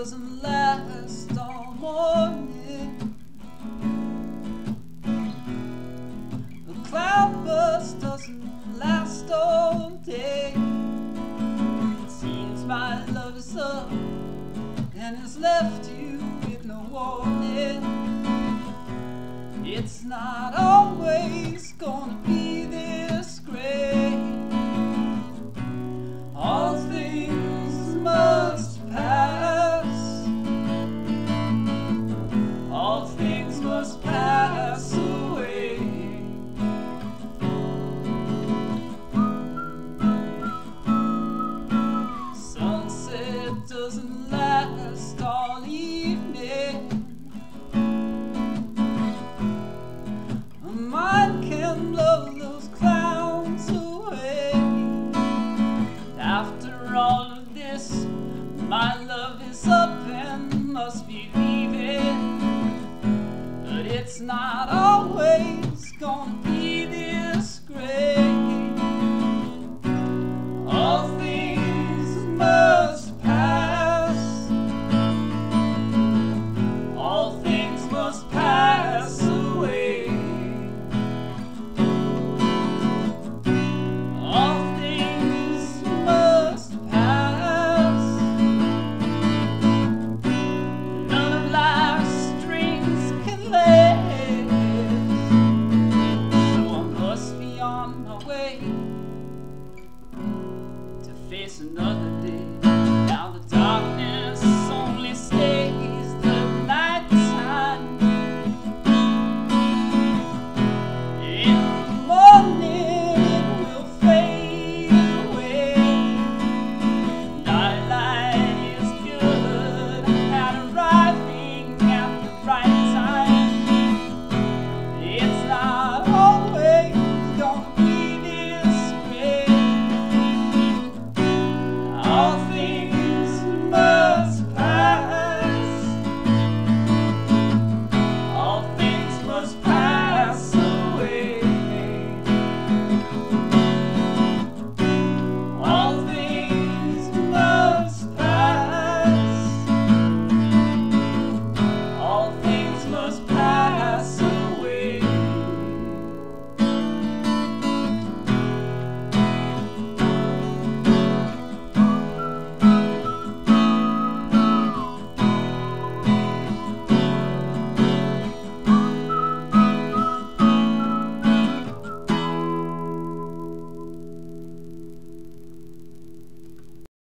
doesn't last all morning. The cloudburst doesn't last all day. It seems my love is up and has left you with no warning. It's not always gonna be this great. All things must pass. All things must pass away. Sunset doesn't last all evening. A mind can blow those clouds away. After all of this, my love is up and must be leaving. But it's not always gonna